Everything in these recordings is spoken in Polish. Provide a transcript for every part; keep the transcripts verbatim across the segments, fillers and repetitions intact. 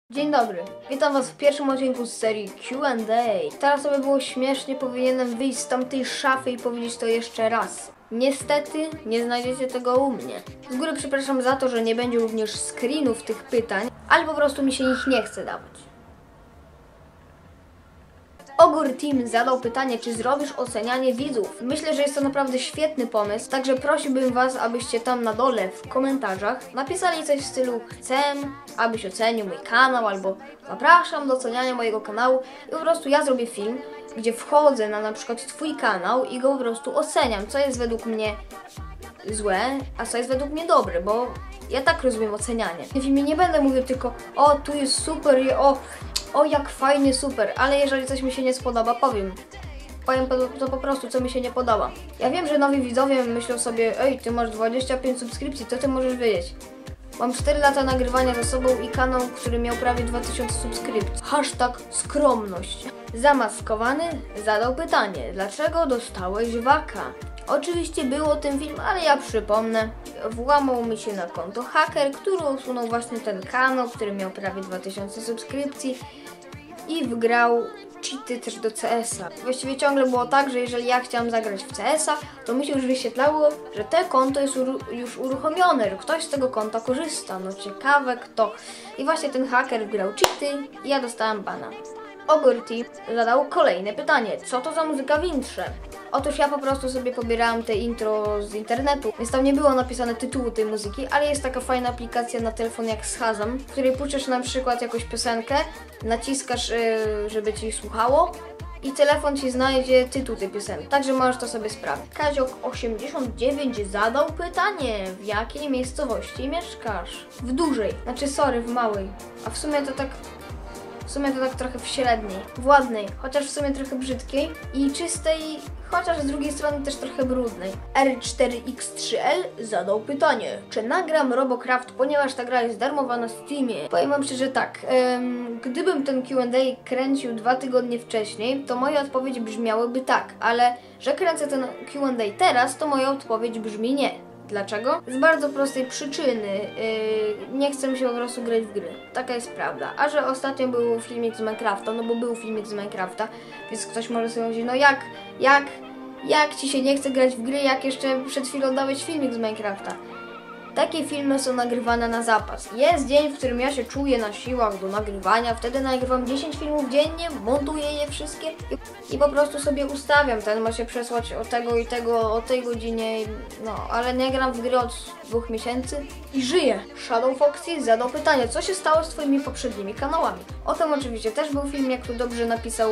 Dzień dobry, witam was w pierwszym odcinku z serii Q and A. Teraz sobie było śmiesznie, powinienem wyjść z tamtej szafy i powiedzieć to jeszcze raz. Niestety nie znajdziecie tego u mnie. Z góry przepraszam za to, że nie będzie również screenów tych pytań, ale po prostu mi się ich nie chce dawać. Ogór Team zadał pytanie, czy zrobisz ocenianie widzów. Myślę, że jest to naprawdę świetny pomysł, także prosiłbym was, abyście tam na dole w komentarzach napisali coś w stylu chcę, abyś ocenił mój kanał, albo zapraszam do oceniania mojego kanału i po prostu ja zrobię film, gdzie wchodzę na na przykład twój kanał i go po prostu oceniam, co jest według mnie złe, a co jest według mnie dobre, bo ja tak rozumiem ocenianie. W filmie nie będę mówił tylko o tu jest super i o O, jak fajnie, super, ale jeżeli coś mi się nie spodoba, powiem. Powiem to, to po prostu, co mi się nie podoba. Ja wiem, że nowi widzowie myślą sobie, ej, ty masz dwadzieścia pięć subskrypcji, to ty możesz wiedzieć. Mam cztery lata nagrywania za sobą i kanał, który miał prawie dwa tysiące subskrypcji. Hashtag skromność. Zamaskowany zadał pytanie, dlaczego dostałeś waka? Oczywiście był o tym film, ale ja przypomnę. Włamał mi się na konto haker, który usunął właśnie ten kanał, który miał prawie dwa tysiące subskrypcji i wgrał cheaty też do C S a. Właściwie ciągle było tak, że jeżeli ja chciałam zagrać w C S a, to mi się już wyświetlało, że te konto jest już uruchomione, że ktoś z tego konta korzysta. No ciekawe kto. I właśnie ten haker wgrał cheaty i ja dostałam bana. Ogór Team zadał kolejne pytanie, co to za muzyka w intrze? Otóż ja po prostu sobie pobierałam te intro z internetu, więc tam nie było napisane tytułu tej muzyki, ale jest taka fajna aplikacja na telefon jak Shazam, w której puszczasz na przykład jakąś piosenkę, naciskasz, yy, żeby ci słuchało i telefon ci znajdzie tytuł tej piosenki, także możesz to sobie sprawdzić. Kaziok osiemdziesiąt dziewięć zadał pytanie, w jakiej miejscowości mieszkasz? W dużej, znaczy sorry, w małej, a w sumie to tak... W sumie to tak trochę w średniej, w ładnej, chociaż w sumie trochę brzydkiej i czystej, chociaż z drugiej strony też trochę brudnej. R cztery X trzy L zadał pytanie, czy nagram Robocraft, ponieważ ta gra jest darmowa na Steamie. Powiem wam szczerze tak, ym, gdybym ten Q and A kręcił dwa tygodnie wcześniej, to moja odpowiedź brzmiałyby tak, ale że kręcę ten Q and A teraz, to moja odpowiedź brzmi nie. Dlaczego? Z bardzo prostej przyczyny. Yy, nie chcę się po prostu grać w gry. Taka jest prawda. A że ostatnio był filmik z Minecrafta, no bo był filmik z Minecrafta, więc ktoś może sobie powiedzieć, no jak, jak, jak ci się nie chce grać w gry, jak jeszcze przed chwilą dałeś filmik z Minecrafta? Takie filmy są nagrywane na zapas. Jest dzień, w którym ja się czuję na siłach do nagrywania, wtedy nagrywam dziesięć filmów dziennie, montuję je wszystkie i, i po prostu sobie ustawiam. Ten ma się przesłać o tego i tego, o tej godzinie, no, ale nie gram w gry od dwóch miesięcy i żyję. Shadow Foxy zadał pytanie, co się stało z twoimi poprzednimi kanałami? O tym oczywiście też był film, jak tu dobrze napisał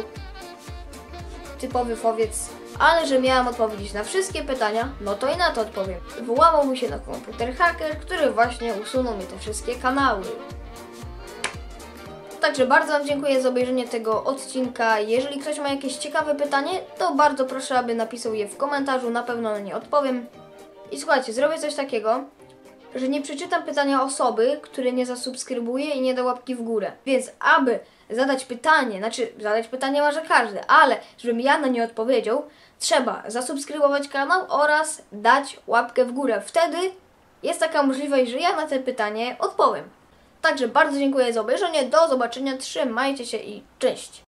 typowy fowiec, ale że miałam odpowiedzieć na wszystkie pytania, no to i na to odpowiem. Włamał mi się na komputer haker, który właśnie usunął mi te wszystkie kanały. Także bardzo wam dziękuję za obejrzenie tego odcinka. Jeżeli ktoś ma jakieś ciekawe pytanie, to bardzo proszę, aby napisał je w komentarzu, na pewno na nie odpowiem. I słuchajcie, zrobię coś takiego, że nie przeczytam pytania osoby, które nie zasubskrybuje i nie da łapki w górę. Więc aby zadać pytanie, znaczy zadać pytanie może każdy, ale żebym ja na nie odpowiedział, trzeba zasubskrybować kanał oraz dać łapkę w górę. Wtedy jest taka możliwość, że ja na to pytanie odpowiem. Także bardzo dziękuję za obejrzenie, do zobaczenia, trzymajcie się i cześć!